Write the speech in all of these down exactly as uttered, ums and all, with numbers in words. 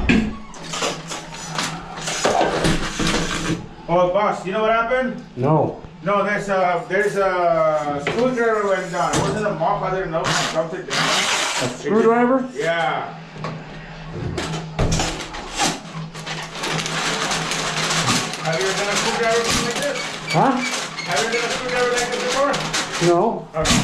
Oh, boss, you know what happened? No. No, there's a there's a screwdriver went down. It wasn't a mop. I didn't know. I dumped it down. A screwdriver? Just, yeah. Have you ever done a screwdriver like this? Huh? Have you ever done a screwdriver like this before? No. Okay.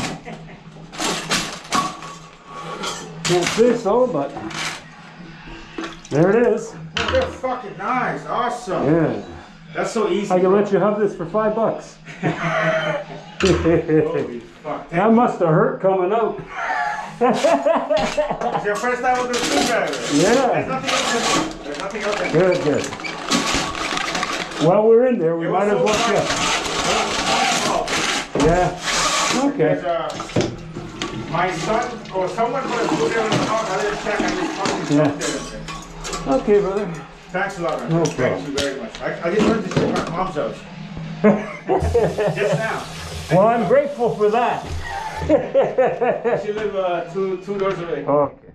Can't say so, but there it is. Oh, they're fucking nice. Awesome. Yeah. That's so easy. I can bro. let you have this for five bucks. Holy fuck. That must have hurt coming out. It's your first time with the screwdriver. Yeah. There's nothing else in there. There's nothing else in there. Good, good. While we're in there, we It might was as so well fun. check. Yeah. Okay. There's, uh, my son or someone put a screwdriver in the house. I didn't check. I just fucking Yeah. dumped it in there. Okay, brother. Thanks a lot, man. No Thank problem. you very much. I, I just learned this at my mom's house. Just now. Well, I'm grateful for that. She live uh, two two doors away. Okay.